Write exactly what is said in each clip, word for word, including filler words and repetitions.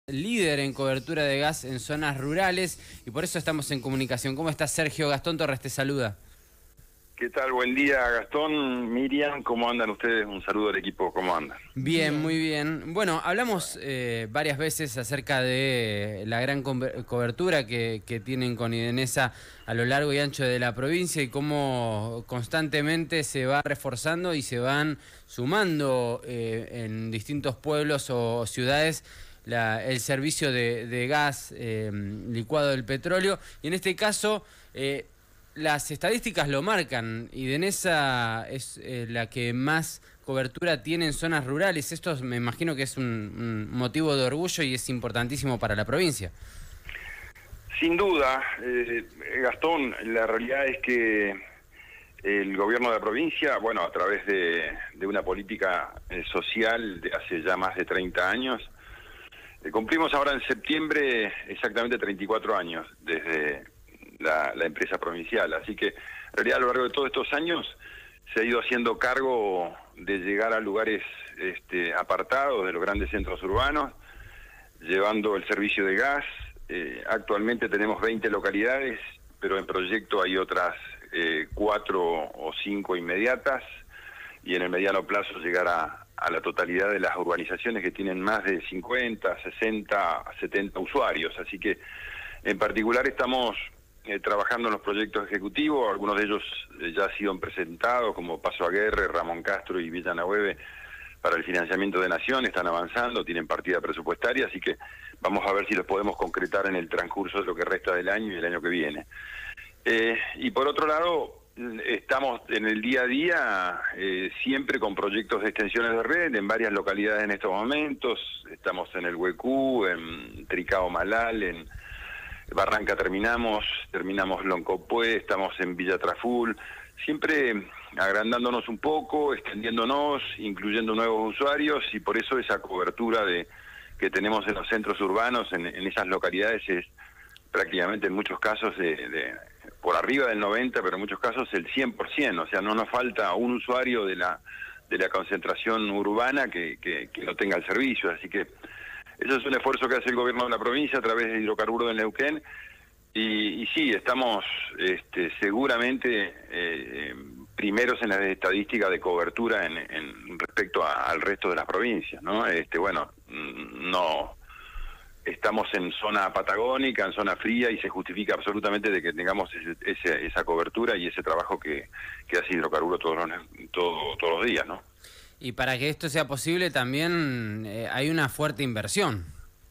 Líder en cobertura de gas en zonas rurales y por eso estamos en comunicación. ¿Cómo estás, Sergio? Gastón Torres te saluda. ¿Qué tal? Buen día, Gastón, Miriam, ¿cómo andan ustedes? Un saludo al equipo, ¿cómo andan? Bien, bien. Muy bien. Bueno, hablamos eh, varias veces acerca de la gran co cobertura que, que tienen con Idenesa a lo largo y ancho de la provincia y cómo constantemente se va reforzando y se van sumando eh, en distintos pueblos o ciudades La, el servicio de, de gas eh, licuado del petróleo, y en este caso eh, las estadísticas lo marcan. Idenesa es eh, la que más cobertura tiene en zonas rurales. Esto me imagino que es un, un motivo de orgullo y es importantísimo para la provincia. Sin duda, eh, Gastón, la realidad es que el gobierno de la provincia, bueno, a través de, de una política eh, social de hace ya más de treinta años, Eh, cumplimos ahora en septiembre exactamente treinta y cuatro años desde la, la empresa provincial, así que en realidad a lo largo de todos estos años se ha ido haciendo cargo de llegar a lugares este, apartados de los grandes centros urbanos, llevando el servicio de gas. Eh, actualmente tenemos veinte localidades, pero en proyecto hay otras eh, cuatro o cinco inmediatas, y en el mediano plazo llegar a a la totalidad de las urbanizaciones que tienen más de cincuenta, sesenta, setenta usuarios. Así que en particular estamos eh, trabajando en los proyectos ejecutivos, algunos de ellos eh, ya han sido presentados, como Paso Aguerre, Ramón Castro y Villa Nahueve, para el financiamiento de Nación, están avanzando, tienen partida presupuestaria, así que vamos a ver si los podemos concretar en el transcurso de lo que resta del año y el año que viene. Eh, y por otro lado, estamos en el día a día eh, siempre con proyectos de extensiones de red en varias localidades en estos momentos. Estamos en el Huecú, en Tricao Malal, en Barranca terminamos, terminamos Loncopué, estamos en Villa Traful, siempre agrandándonos un poco, extendiéndonos, incluyendo nuevos usuarios, y por eso esa cobertura de que tenemos en los centros urbanos, en, en esas localidades, es prácticamente en muchos casos de, de por arriba del noventa, pero en muchos casos el cien por ciento, o sea, no nos falta un usuario de la de la concentración urbana que, que, que no tenga el servicio, así que eso es un esfuerzo que hace el gobierno de la provincia a través de Hidrocarburos del Neuquén, y, y sí, estamos este, seguramente eh, primeros en la estadística de cobertura en, en respecto a, al resto de las provincias, ¿no? Este, bueno, no... Estamos en zona patagónica, en zona fría, y se justifica absolutamente de que tengamos ese, ese, esa cobertura y ese trabajo que, que hace Hidrocarburos todos los, todo, todos los días, ¿no? Y para que esto sea posible también eh, hay una fuerte inversión.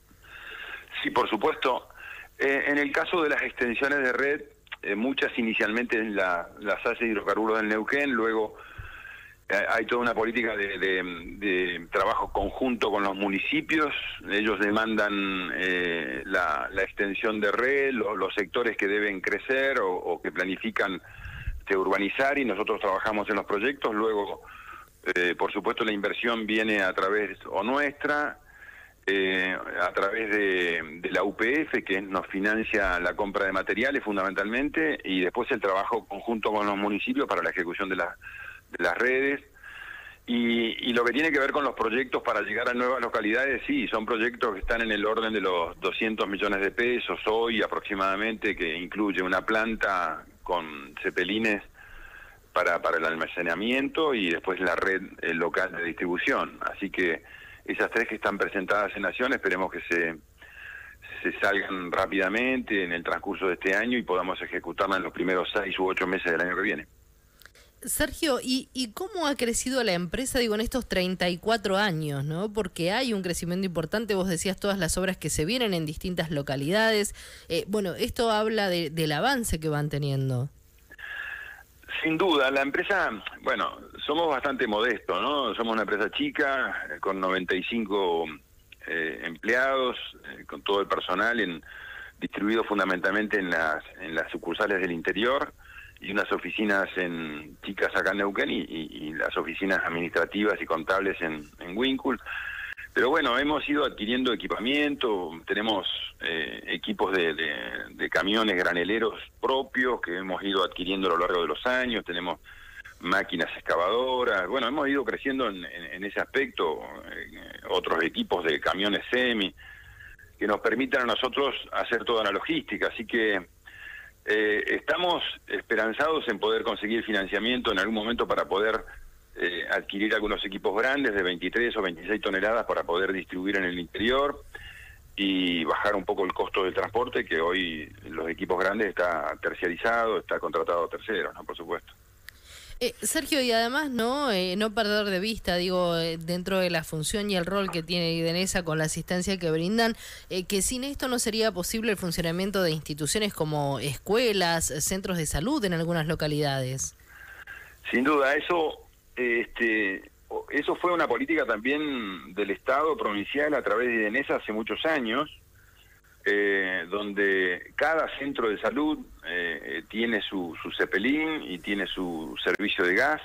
Sí, por supuesto. Eh, en el caso de las extensiones de red, eh, muchas inicialmente la, las hace Hidrocarburos del Neuquén, luego hay toda una política de, de, de trabajo conjunto con los municipios. Ellos demandan eh, la, la extensión de red, los, los sectores que deben crecer o, o que planifican de urbanizar, y nosotros trabajamos en los proyectos. Luego, eh, por supuesto, la inversión viene a través o nuestra, eh, a través de, de la U P F, que nos financia la compra de materiales fundamentalmente, y después el trabajo conjunto con los municipios para la ejecución de la de las redes, y, y lo que tiene que ver con los proyectos para llegar a nuevas localidades, sí, son proyectos que están en el orden de los doscientos millones de pesos hoy aproximadamente, que incluye una planta con cepelines para, para el almacenamiento y después la red eh, local de distribución. Así que esas tres que están presentadas en Nación, esperemos que se, se salgan rápidamente en el transcurso de este año y podamos ejecutarlas en los primeros seis u ocho meses del año que viene. Sergio, ¿y, ¿y cómo ha crecido la empresa, digo, en estos treinta y cuatro años, ¿no? Porque hay un crecimiento importante, vos decías todas las obras que se vienen en distintas localidades. Eh, bueno, esto habla de, del avance que van teniendo. Sin duda, la empresa, bueno, somos bastante modestos, ¿no? Somos una empresa chica, eh, con noventa y cinco eh, empleados, eh, con todo el personal en, distribuido fundamentalmente en las, en las sucursales del interior, y unas oficinas en chicas acá en Neuquén, y, y, y las oficinas administrativas y contables en, en Wincul. Pero bueno, hemos ido adquiriendo equipamiento, tenemos eh, equipos de, de, de camiones graneleros propios que hemos ido adquiriendo a lo largo de los años, tenemos máquinas excavadoras, bueno, hemos ido creciendo en, en, en ese aspecto, eh, otros equipos de camiones semi. que nos permitan a nosotros hacer toda la logística. Así que eh, estamos esperanzados en poder conseguir financiamiento en algún momento para poder eh, adquirir algunos equipos grandes de veintitrés o veintiséis toneladas para poder distribuir en el interior y bajar un poco el costo del transporte, que hoy los equipos grandes está terciarizado, está contratado a terceros, ¿no? Por supuesto. Eh, Sergio, y además no eh, no perder de vista, digo, eh, dentro de la función y el rol que tiene IDENESA con la asistencia que brindan, eh, que sin esto no sería posible el funcionamiento de instituciones como escuelas, centros de salud en algunas localidades. Sin duda, eso, este, eso fue una política también del Estado provincial a través de IDENESA hace muchos años, eh, donde cada centro de salud eh, tiene su, su cepelín y tiene su servicio de gas.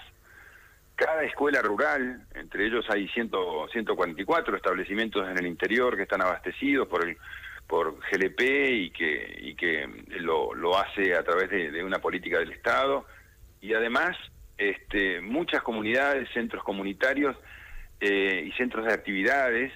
Cada escuela rural, entre ellos hay ciento cuarenta y cuatro establecimientos en el interior que están abastecidos por el por G L P y que y que lo, lo hace a través de, de una política del Estado, y además este, muchas comunidades, centros comunitarios eh, y centros de actividades,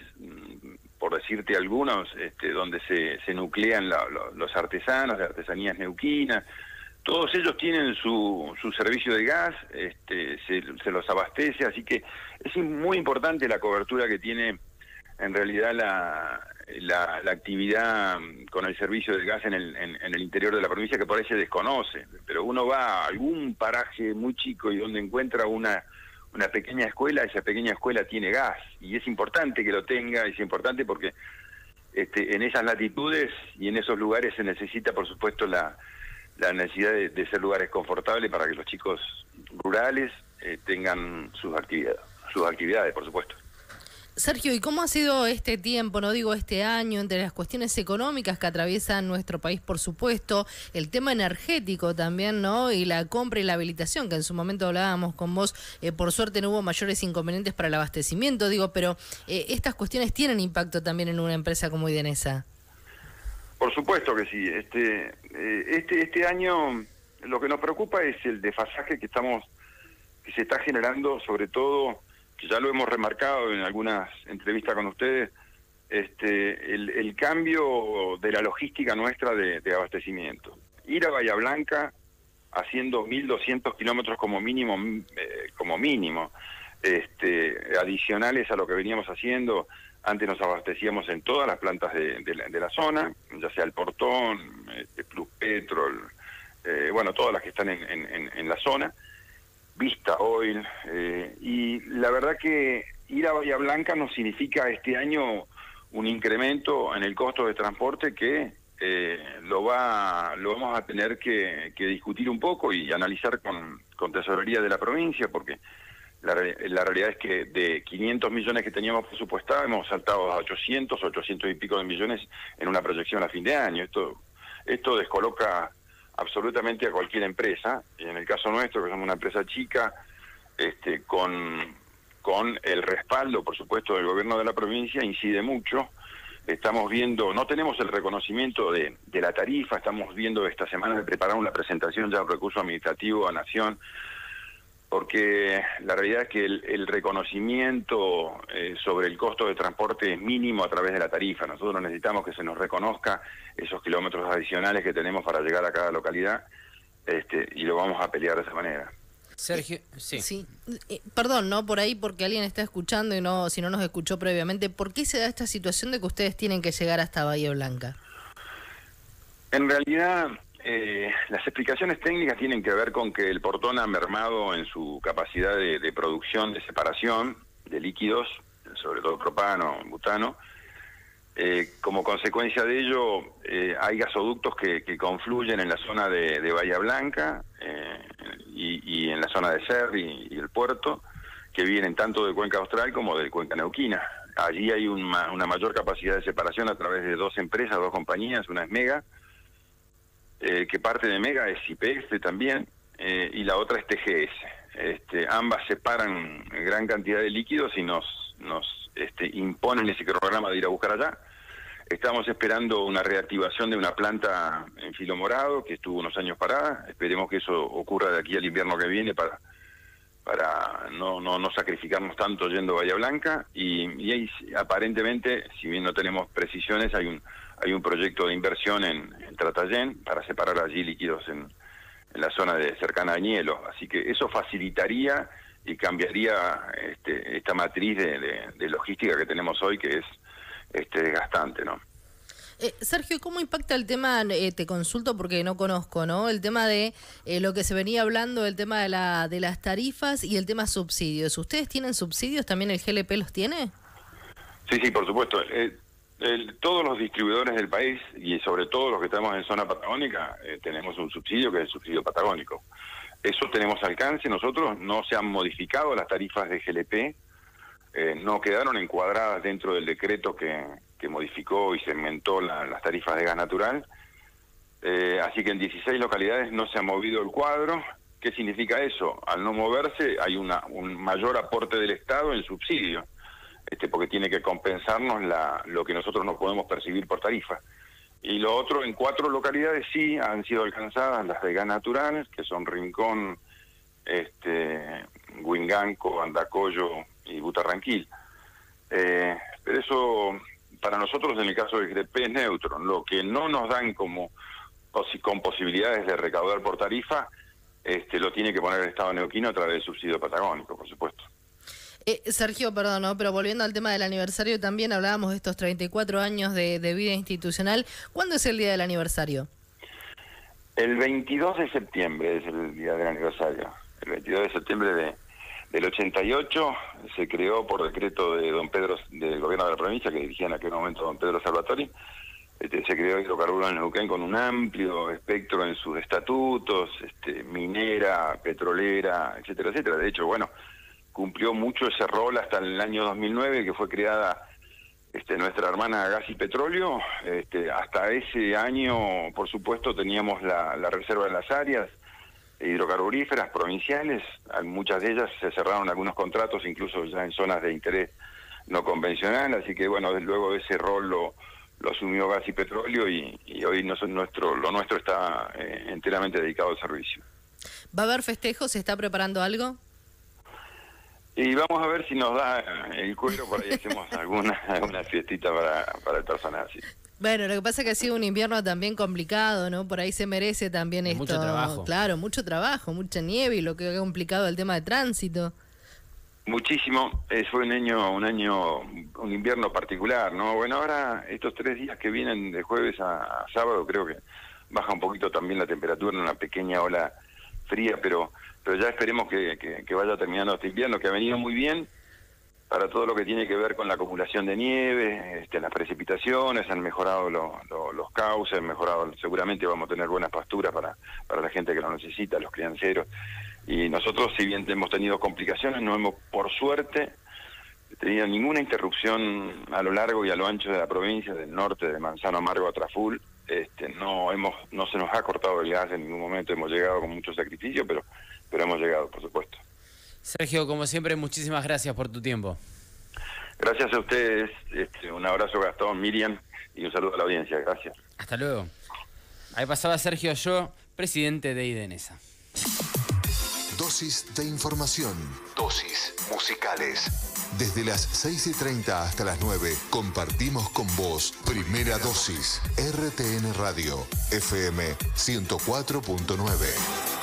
por decirte algunos, este, donde se, se nuclean la, la, los artesanos de artesanías neuquinas. Todos ellos tienen su, su servicio de gas, este, se, se los abastece, así que es muy importante la cobertura que tiene en realidad la, la, la actividad con el servicio de gas en el, en, en el interior de la provincia, que por ahí se desconoce, pero uno va a algún paraje muy chico y donde encuentra una, una pequeña escuela, esa pequeña escuela tiene gas, y es importante que lo tenga, es importante porque este, en esas latitudes y en esos lugares se necesita, por supuesto, la la necesidad de, de ser lugares confortables para que los chicos rurales eh, tengan sus actividades, sus actividades, por supuesto. Sergio, ¿y cómo ha sido este tiempo, no digo este año, entre las cuestiones económicas que atraviesan nuestro país, por supuesto, el tema energético también, ¿no? Y la compra y la habilitación, que en su momento hablábamos con vos, eh, por suerte no hubo mayores inconvenientes para el abastecimiento, digo, pero eh, estas cuestiones tienen impacto también en una empresa como IDENESA. Por supuesto que sí. Este, este, este año lo que nos preocupa es el desfasaje que estamos, que se está generando, sobre todo, que ya lo hemos remarcado en algunas entrevistas con ustedes, este, el, el cambio de la logística nuestra de, de abastecimiento. Ir a Bahía Blanca haciendo mil doscientos kilómetros como mínimo, eh, como mínimo, este, adicionales a lo que veníamos haciendo. Antes nos abastecíamos en todas las plantas de, de, la, de la zona, ya sea el Portón, este, Plus Petrol, eh, bueno, todas las que están en, en, en la zona, Vista Oil, eh, y la verdad que ir a Bahía Blanca nos significa este año un incremento en el costo de transporte que eh, lo va lo vamos a tener que, que discutir un poco y analizar con, con Tesorería de la provincia, porque La, la realidad es que de quinientos millones que teníamos presupuestados hemos saltado a ochocientos, ochocientos y pico de millones en una proyección a fin de año. Esto esto descoloca absolutamente a cualquier empresa, y en el caso nuestro, que somos una empresa chica, este, con, con el respaldo, por supuesto, del gobierno de la provincia, incide mucho. Estamos viendo, no tenemos el reconocimiento de, de la tarifa, estamos viendo esta semana de preparar una presentación ya de recurso administrativo a Nación, porque la realidad es que el, el reconocimiento eh, sobre el costo de transporte es mínimo a través de la tarifa. Nosotros necesitamos que se nos reconozca esos kilómetros adicionales que tenemos para llegar a cada localidad, este, y lo vamos a pelear de esa manera. Sergio, sí. sí. Eh, perdón, ¿no? Por ahí, porque alguien está escuchando y no, si no nos escuchó previamente, ¿por qué se da esta situación de que ustedes tienen que llegar hasta Bahía Blanca? En realidad, Eh, las explicaciones técnicas tienen que ver con que el Portón ha mermado en su capacidad de, de producción, de separación de líquidos, sobre todo propano, butano. Eh, como consecuencia de ello, eh, hay gasoductos que, que confluyen en la zona de, de Bahía Blanca eh, y, y en la zona de Cerri y el puerto, que vienen tanto de Cuenca Austral como de Cuenca Neuquina. Allí hay una, una mayor capacidad de separación a través de dos empresas, dos compañías, una es Mega, Eh, que parte de Mega es I P F también, eh, y la otra es T G S. Este, ambas separan gran cantidad de líquidos y nos, nos este, imponen ese programa de ir a buscar allá. Estamos esperando una reactivación de una planta en Filo Morado, que estuvo unos años parada. Esperemos que eso ocurra de aquí al invierno que viene para, para no, no, no sacrificarnos tanto yendo a Bahía Blanca, y, y ahí, aparentemente, si bien no tenemos precisiones, hay un hay un proyecto de inversión en, en Tratayén para separar allí líquidos en, en la zona de cercana a Añelo, así que eso facilitaría y cambiaría este, esta matriz de, de, de logística que tenemos hoy, que es este, desgastante, ¿no? Eh, Sergio, ¿cómo impacta el tema, eh, te consulto porque no conozco, ¿no? El tema de eh, lo que se venía hablando, el tema de, la, de las tarifas y el tema subsidios. ¿Ustedes tienen subsidios? ¿También el G L P los tiene? Sí, sí, por supuesto. Eh, el, todos los distribuidores del país, y sobre todo los que estamos en zona patagónica, eh, tenemos un subsidio que es el subsidio patagónico. Eso tenemos alcance. Nosotros no se han modificado las tarifas de G L P, eh, no quedaron encuadradas dentro del decreto que... que modificó y segmentó la, las tarifas de gas natural, eh, así que en dieciséis localidades no se ha movido el cuadro. ¿Qué significa eso? Al no moverse hay una, un mayor aporte del Estado en subsidio, este, porque tiene que compensarnos la, lo que nosotros no podemos percibir por tarifa. Y lo otro, en cuatro localidades sí han sido alcanzadas las de gas natural, que son Rincón, este, Huinganco, Andacollo y Butarranquil. Eh, pero eso... Para nosotros, en el caso del G L P, es neutro. Lo que no nos dan como con posibilidades de recaudar por tarifa, este, lo tiene que poner el Estado neuquino a través del subsidio patagónico, por supuesto. Eh, Sergio, perdón, ¿no? Pero volviendo al tema del aniversario, también hablábamos de estos treinta y cuatro años de, de vida institucional. ¿Cuándo es el día del aniversario? El veintidós de septiembre es el día del aniversario. El veintidós de septiembre de... del ochenta y ocho se creó por decreto de don Pedro, del gobierno de la provincia, que dirigía en aquel momento don Pedro Salvatori, este, se creó hidrocarburos en Neuquén con un amplio espectro en sus estatutos, este, minera, petrolera, etcétera, etcétera. De hecho, bueno, cumplió mucho ese rol hasta el año dos mil nueve, que fue creada este, nuestra hermana Gas y Petróleo. Este, hasta ese año, por supuesto, teníamos la, la reserva de las áreas hidrocarburíferas provinciales. Muchas de ellas se cerraron algunos contratos, incluso ya en zonas de interés no convencional, así que bueno, desde luego ese rol lo, lo asumió Gas y Petróleo, y, y hoy no, nuestro, lo nuestro está eh, enteramente dedicado al servicio. ¿Va a haber festejos? ¿Se está preparando algo? Y vamos a ver si nos da el cuero, por ahí hacemos alguna, alguna fiestita para, para el personal, sí. Bueno, lo que pasa es que ha sido un invierno también complicado, ¿no? Por ahí se merece también esto. Mucho trabajo. Claro, mucho trabajo, mucha nieve y lo que ha complicado el tema de tránsito. Muchísimo. Eh, fue un año, un año, un invierno particular, ¿no? Bueno, ahora estos tres días que vienen de jueves a, a sábado, creo que baja un poquito también la temperatura en una pequeña ola fría, pero pero ya esperemos que, que, que vaya terminando este invierno, que ha venido muy bien para todo lo que tiene que ver con la acumulación de nieve, este, las precipitaciones, han mejorado lo, lo, los cauces, han mejorado, seguramente vamos a tener buenas pasturas para, para la gente que lo necesita, los crianceros. Y nosotros, si bien hemos tenido complicaciones, no hemos, por suerte, tenido ninguna interrupción a lo largo y a lo ancho de la provincia, del norte, de Manzano Amargo a Traful. Este, no hemos, no se nos ha cortado el gas en ningún momento, hemos llegado con mucho sacrificio, pero, pero hemos llegado, por supuesto. Sergio, como siempre, muchísimas gracias por tu tiempo. Gracias a ustedes, este, un abrazo Gastón, Miriam, y un saludo a la audiencia, gracias. Hasta luego. Ahí pasaba Sergio Yo, presidente de IDENESA. Dosis de información. Dosis musicales. Desde las seis y treinta hasta las nueve, compartimos con vos Primera Dosis, R T N Radio, F M ciento cuatro punto nueve.